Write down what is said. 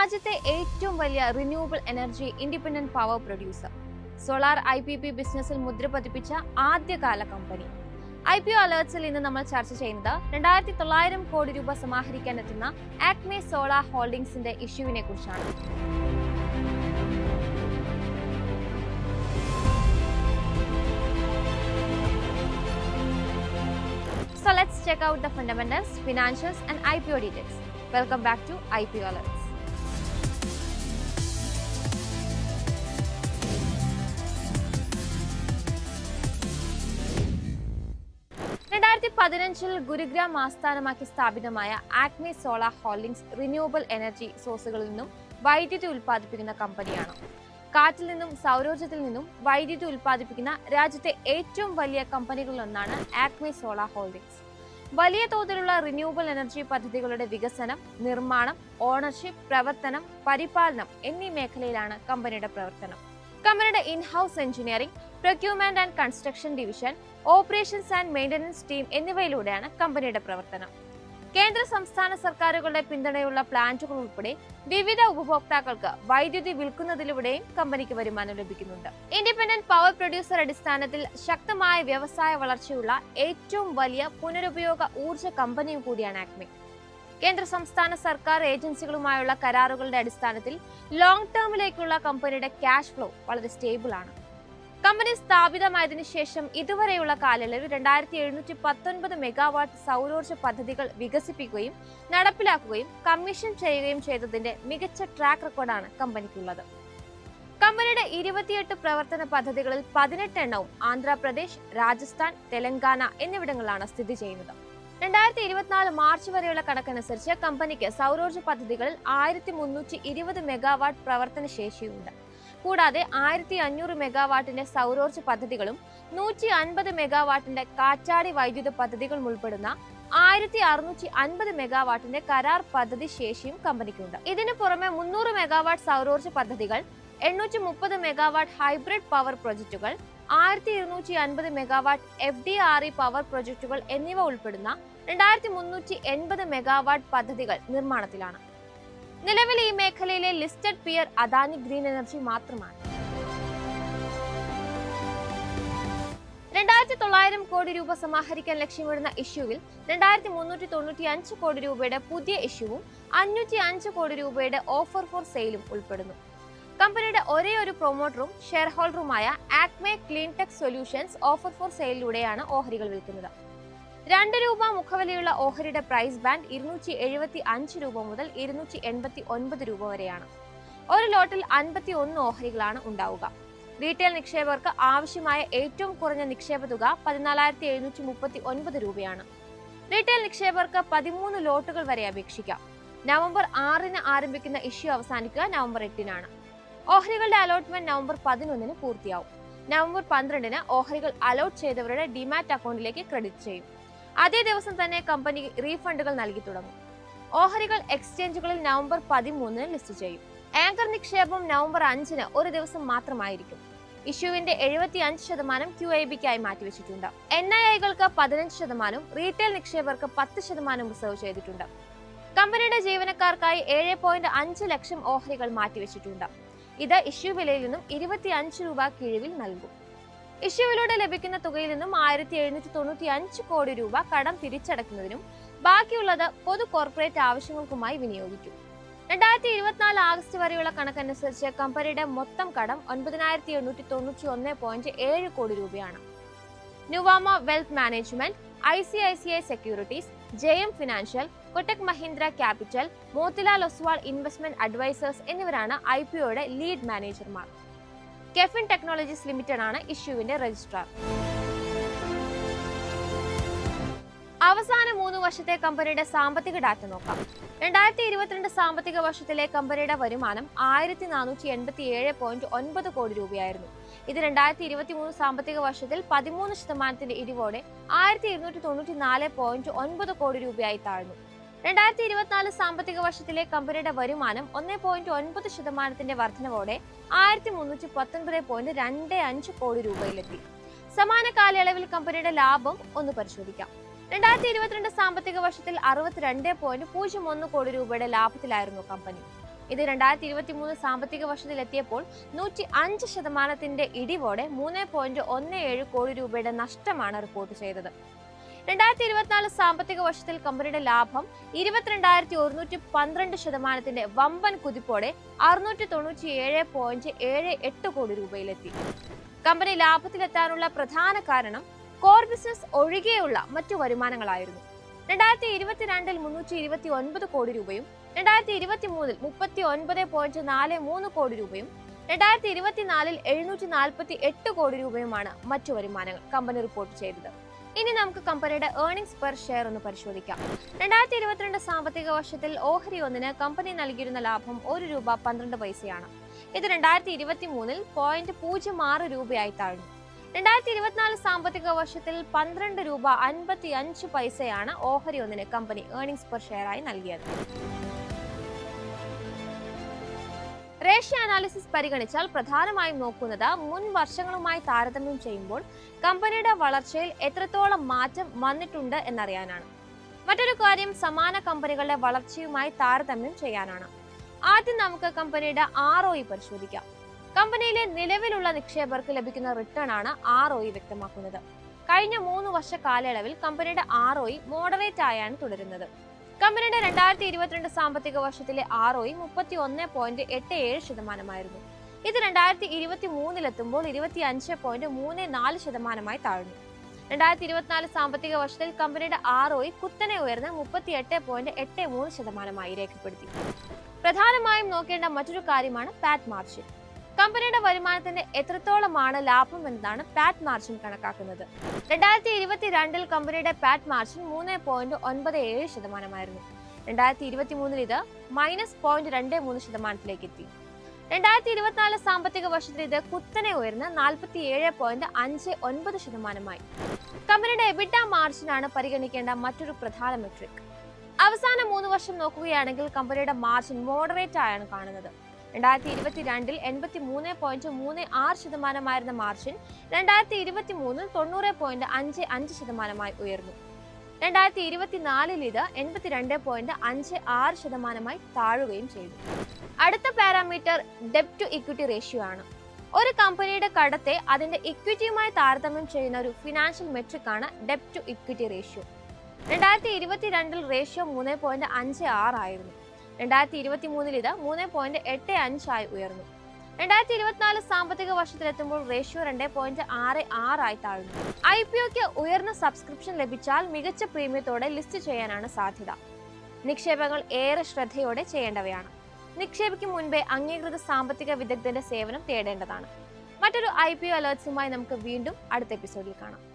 രാജ്യത്തെ ഏറ്റവും വലിയ renewable energy independent power producer. Solar IPP ബിസിനസ്സിൽ മുദ്ര പതിപ്പിച്ച ആദ്യകാല കമ്പനി. IPO അലേർട്സിൽ ഇന്ന് നമ്മൾ ചർച്ച ചെയ്യുന്നത് 2900 കോടി രൂപ സമാഹരിക്കാൻ എത്തുന്ന ACME സോളാർ ഹോൾഡിംഗ്സിന്റെ ഇഷ്യൂവിനെ കുറിച്ചാണ്. So let's check out the fundamentals, financials and IPO details. Welcome back to IPO Alerts. Gurugram ആസ്ഥാനമാക്കി സ്ഥാപിതമായ ACME solar holdings renewable energy സോഴ്സുകളിൽ നിന്നും വൈദ്യുതി ഉൽപ്പാദിപ്പിക്കുന്ന കമ്പനിയാണ്. കാറ്റിൽ നിന്നും സൗരോർജ്ജത്തിൽ നിന്നും വൈദ്യുതി ഉൽപ്പാദിപ്പിക്കുന്ന രാജ്യത്തെ ഏറ്റവും വലിയ കമ്പനികളിലൊന്നാണ് ACME സോളാർ ഹോൾഡിംഗ്സ്. വലിയ തോതിലുള്ള റിന്യൂവബിൾ എനർജി പദ്ധതികളുടെ വികസനം, നിർമ്മാണം, ഓണർഷിപ്പ്, പ്രവർത്തനം, പരിപാലനം എന്നീ മേഖലയിലാണ് കമ്പനിയുടെ പ്രവർത്തനം. കമ്പനിയുടെ in house engineering, procurement and construction division, operations and maintenance team എന്നിവയിലൂടെയാണ് കമ്പനിയുടെ പ്രവർത്തനം. കേന്ദ്ര സംസ്ഥാന സർക്കാരുകളുടെ പിന്തുണയുള്ള പ്ലാന്റുകൾ ഉൾപ്പെടെ വിവിധ ഉപഭോക്താക്കൾക്ക് വൈദ്യുതി വിൽക്കുന്നതിലൂടെയും കമ്പനിക്ക് വരുമാനം ലഭിക്കുന്നുണ്ട്. ഇൻഡിപെൻഡന്റ് പവർ പ്രൊഡ്യൂസർ അടിസ്ഥാനത്തിൽ ശക്തമായ വ്യവസായ വളർച്ചയുള്ള ഏറ്റവും വലിയ പുനരുപയോഗ ഊർജ്ജ കമ്പനിയും കൂടിയാണ് ACME. കേന്ദ്ര സംസ്ഥാന സർക്കാർ ഏജൻസികളുമായുള്ള കരാറുകളുടെ അടിസ്ഥാനത്തിൽ ലോങ് ടേമിലേക്കുള്ള കമ്പനിയുടെ ക്യാഷ് ഫ്ലോ വളരെ സ്റ്റേബിൾ ആണ്. കമ്പനി സ്ഥാപിതമായതിനു ശേഷം ഇതുവരെയുള്ള കാലയളവിൽ 2719 മെഗാവാട്ട് സൗരോർജ്ജ പദ്ധതികൾ വികസിപ്പിക്കുകയും നടപ്പിലാക്കുകയും കമ്മീഷൻ ചെയ്യുകയും ചെയ്തതിന്റെ മികച്ച ട്രാക്ക് റെക്കോർഡാണ് കമ്പനിക്കുള്ളത്. കമ്പനിയുടെ 28 പ്രവർത്തന പദ്ധതികളിൽ 18 എണ്ണവും ആന്ധ്രാപ്രദേശ്, രാജസ്ഥാൻ, തെലങ്കാന എന്നിവിടങ്ങളിലാണ് സ്ഥിതി ചെയ്യുന്നത്. 2024 മാർച്ച് വരെയുള്ള കണക്കനുസരിച്ച് കമ്പനിക്ക് സൗരോർജ്ജ പദ്ധതികളിൽ 1320 മെഗാവാട്ട് പ്രവർത്തന ശേഷിയുണ്ട്. കൂടാതെ 1500 മെഗാവാട്ടിന്റെ സൗരോർജ്ജ പദ്ധതികളും 150 മെഗാവാട്ടിന്റെ കാറ്റാടി വൈദ്യുത പദ്ധതികളും ഉൾപ്പെടുന്ന 1650 മെഗാവാട്ടിന്റെ കരാർ പദ്ധതി ശേഷിയും കമ്പനിക്കുണ്ട്. ഇതിനു പുറമെ 300 മെഗാവാട്ട് സൗരോർജ്ജ പദ്ധതികൾ, 830 മെഗാവാട്ട് ഹൈബ്രിഡ് പവർ പ്രൊജക്ടുകൾ, 1250 മെഗാവാട്ട് FDRE പവർ പ്രൊജക്ടുകൾ എന്നിവ ഉൾപ്പെടുന്ന 2380 മെഗാവാട്ട് പദ്ധതികൾ നിർമ്മാണത്തിലാണ്. നിലവിൽ ഈ മേഖലയിലെ listed peer Adani Green Energy മാത്രമാണ്. 2900 കോടി രൂപ സമാഹരിക്കാൻ ലക്ഷ്യമിടുന്ന ഇഷ്യൂവിൽ 2395 കോടി രൂപയുടെ പുതിയ ഇഷ്യൂവും 505 കോടി രൂപയുടെ ഓഫർ ഫോർ സെയിലും ഉൾപ്പെടുന്നു. കമ്പനിയുടെ ഒരേ ഒരു പ്രൊമോട്ടറും ഷെയർ ഹോൾഡറുമായ ACME clean tech solutions offer for സെയിലിലൂടെയാണ് ഓഹരികൾ വിൽക്കുന്നത്. 2 രൂപ മുഖവിലയുള്ള ഓഹരിയുടെ പ്രൈസ് ബാൻഡ് 275 രൂപ മുതൽ 289 രൂപ വരെയാണ്. ഒരു ലോട്ടിൽ 51 ഓഹരികളാണ് ഉണ്ടാവുക. റീറ്റെയിൽ നിക്ഷേപകർക്ക് ആവശ്യമായ ഏറ്റവും കുറഞ്ഞ നിക്ഷേപ തുക 14,739 രൂപയാണ്. റീറ്റെയിൽ നിക്ഷേപകർക്ക് 13 ലോട്ടുകൾ വരെ അപേക്ഷിക്കാം. നവംബർ 6-ന് ആരംഭിക്കുന്ന ഇഷ്യൂ അവസാനിക്കുക നവംബർ 8-നാണ്. ഓഹരികളുടെ അലോട്ട്മെന്റ് നവംബർ 11-ന് പൂർത്തിയാവും. നവംബർ 12-ന് ഓഹരികൾ അലോട്ട് ചെയ്തവരുടെ ഡിമാറ്റ് അക്കൗണ്ടിലേക്ക് ക്രെഡിറ്റ് ചെയ്യും. അതേ ദിവസം തന്നെ കമ്പനി റീഫണ്ടുകൾ നൽകി തുടങ്ങും. ഓഹരികൾ എക്സ്ചേഞ്ചുകളിൽ നവംബർ 13-ന് ലിസ്റ്റ് ചെയ്യും. ആങ്കർ നിക്ഷേപം നവംബർ 5-ന് ഒരു ദിവസം മാത്രമായിരിക്കും. ഇഷ്യൂവിന്റെ 75% QIBക്കായി മാറ്റിവെച്ചിട്ടുണ്ട്. NIIകൾക്ക് 15%, റീറ്റെയിൽ നിക്ഷേപകർക്ക് 10% റിസർവ് ചെയ്തിട്ടുണ്ട്. കമ്പനിയുടെ ജീവനക്കാർക്കായി 7.5 ലക്ഷം ഓഹരികൾ മാറ്റിവെച്ചിട്ടുണ്ട്. ഇത് ഇഷ്യൂ വിലയിൽ നിന്നും 25 രൂപ കിഴിവിൽ നൽകും. ഇഷ്യൂവിലൂടെ ലഭിക്കുന്ന തുകയിൽ നിന്നും 1795 കോടി രൂപ കടം തിരിച്ചടക്കുന്നതിനും ബാക്കിയുള്ളത് പൊതു കോർപ്പറേറ്റ് ആവശ്യങ്ങൾക്കുമായി വിനിയോഗിക്കും. 2024 ആഗസ്റ്റ് വരെയുള്ള കണക്കനുസരിച്ച് കമ്പനിയുടെ മൊത്തം കടം 9891.7 കോടി രൂപയാണ്. Nuvama wealth management, ICICI securities, JM financial, Kotak Mahindra capital, Motilal Oswal investment advisors എന്നിവരാണ് IPOയുടെ ലീഡ് മാനേജർമാർ. കെഫിൻ ടെക്നോളജീസ് ലിമിറ്റഡ് ആണ് ഇഷ്യൂവിന്റെ രജിസ്ട്രാർ. അവസാന 3 വർഷത്തെ കമ്പനിയുടെ സാമ്പത്തിക ഡാറ്റ നോക്കാം. 2022 സാമ്പത്തിക വർഷത്തിലെ കമ്പനിയുടെ വരുമാനം 1487.9 കോടി രൂപയായിരുന്നു. ഇത് 2023 സാമ്പത്തിക വർഷത്തിൽ 13% ഇടിവോടെ 1294.9 കോടി രൂപയായി താഴ്ന്നു. 2024 സാമ്പത്തിക വർഷത്തിലെ കമ്പനിയുടെ വരുമാനം 1.9% വർധനവോടെ 1319.25 കോടി രൂപയിലെത്തി. സമാന കാലയളവിൽ കമ്പനിയുടെ ലാഭം ഒന്ന് പരിശോധിക്കാം. 2022 സാമ്പത്തിക വർഷത്തിൽ 62.01 കോടി രൂപയുടെ ലാഭത്തിലായിരുന്നു കമ്പനി. ഇത് 2023 സാമ്പത്തിക വർഷത്തിലെത്തിയപ്പോൾ 105% ഇടിവോടെ 3.17 കോടി രൂപയുടെ നഷ്ടമാണ് റിപ്പോർട്ട് ചെയ്തത്. 2024 സാമ്പത്തിക വർഷത്തിൽ കമ്പനിയുടെ ലാഭം 22,112% വമ്പൻ കുതിപ്പോടെ 697.78 കോടി രൂപയിലെത്തി. കമ്പനി ലാഭത്തിലെത്താനുള്ള പ്രധാന കാരണം കോർ ബിസിനസ് ഒഴികെയുള്ള മറ്റു വരുമാനങ്ങളായിരുന്നു. 2022 329 കോടി രൂപയും 2023 39.43 കോടി രൂപയും 2024 748 കോടി രൂപയുമാണ് മറ്റു വരുമാനങ്ങൾ കമ്പനി റിപ്പോർട്ട് ചെയ്തത്. ഇനി നമുക്ക് കമ്പനിയുടെ ഏർണിംഗ്സ് പെർ ഷെയർ ഒന്ന് പരിശോധിക്കാം. 2022 സാമ്പത്തിക വർഷത്തിൽ ഓഹരി ഒന്നിന് കമ്പനി നൽകിയിരുന്ന ലാഭം 1 രൂപ 12 പൈസയാണ്. ഇത് 2023 0.06 രൂപയായി താഴ്ന്നു. 2024 സാമ്പത്തിക വർഷത്തിൽ 12 രൂപ 55 പൈസയാണ് ഓഹരി ഒന്നിന് കമ്പനി ഏർണിംഗ്സ് പെർ ഷെയർ ആയി നൽകിയത്. റേഷ്യോ അനാലിസിസ് പരിഗണിച്ചാൽ പ്രധാനമായും നോക്കുന്നത് മുൻ വർഷങ്ങളുമായി താരതമ്യം ചെയ്യുമ്പോൾ കമ്പനിയുടെ വളർച്ചയിൽ എത്രത്തോളം മാറ്റം വന്നിട്ടുണ്ട് എന്നറിയാനാണ്. മറ്റൊരു കാര്യം സമാന കമ്പനികളുടെ വളർച്ചയുമായി താരതമ്യം ചെയ്യാനാണ്. ആദ്യം നമുക്ക് കമ്പനിയുടെ ROE പരിശോധിക്കാം. കമ്പനിയിലെ നിലവിലുള്ള നിക്ഷേപകർക്ക് ലഭിക്കുന്ന റിട്ടേൺ ആണ് ROE വ്യക്തമാക്കുന്നത്. കഴിഞ്ഞ 3 വർഷ കാലയളവിൽ കമ്പനിയുടെ ROE മോഡറേറ്റ് ആയാണ് തുടരുന്നത്. കമ്പനിയുടെ 2022 സാമ്പത്തിക വർഷത്തിലെ ROE 31.87%. ഇത് 2023 എത്തുമ്പോൾ 25.34% താഴ്ന്നു. 2024 സാമ്പത്തിക വർഷത്തിൽ കമ്പനിയുടെ ROE കുത്തനെ ഉയർന്ന് 38.83% രേഖപ്പെടുത്തി. പ്രധാനമായും നോക്കേണ്ട മറ്റൊരു കാര്യമാണ് പാറ്റ് മാർജിൻ. കമ്പനിയുടെ വരുമാനത്തിന്റെ എത്രത്തോളമാണ് ലാഭം എന്നതാണ് പാറ്റ് മാർജിൻ കണക്കാക്കുന്നത്. 2022 കമ്പനിയുടെ പാറ്റ് മാർജിൻ 3.97%. 2023 ഇത് -0.23% എത്തി. 2024 സാമ്പത്തിക വർഷത്തിൽ ഇത് കുത്തനെ ഉയർന്ന് 47.59%. കമ്പനിയുടെ എബിറ്റ മാർജിനാണ് പരിഗണിക്കേണ്ട മറ്റൊരു പ്രധാന മെട്രിക്. അവസാന 3 വർഷം നോക്കുകയാണെങ്കിൽ കമ്പനിയുടെ മാർജിൻ മോഡറേറ്റ് ആയാണ് കാണുന്നത്. 2022 83.36% മാർജിൻ 2023 90.55% ഉയർന്നു. 2024 ഇത് 82.56% താഴുകയും ചെയ്തു. അടുത്ത പാരാമീറ്റർ ഡെപ്റ്റ് ടു ഇക്വിറ്റി റേഷ്യോ ആണ്. ഒരു കമ്പനിയുടെ കടത്തെ അതിന്റെ ഇക്വിറ്റിയുമായി താരതമ്യം ചെയ്യുന്ന ഒരു ഫിനാൻഷ്യൽ മെട്രിക് ആണ് ഡെപ്റ്റ് ടു ഇക്വിറ്റി റേഷ്യോ. 2022 റേഷ്യോ 3.56 ആയിരുന്നു. 2023 ഇത് 3.85 ആയി ഉയർന്നു. 2024 സാമ്പത്തിക വർഷത്തിലെത്തുമ്പോൾ റേഷ്യോ 2.66 ആയി താഴ്ന്നു. IPOക്ക് ഉയർന്ന സബ്സ്ക്രിപ്ഷൻ ലഭിച്ചാൽ മികച്ച പ്രീമിയത്തോടെ ലിസ്റ്റ് ചെയ്യാനാണ് സാധ്യത. നിക്ഷേപങ്ങൾ ഏറെ ശ്രദ്ധയോടെ ചെയ്യേണ്ടവയാണ്. നിക്ഷേപിക്കും മുൻപേ അംഗീകൃത സാമ്പത്തിക വിദഗ്ധന്റെ സേവനം തേടേണ്ടതാണ്. മറ്റൊരു IPO അലേർട്സുമായി നമുക്ക് വീണ്ടും അടുത്ത എപ്പിസോഡിൽ കാണാം.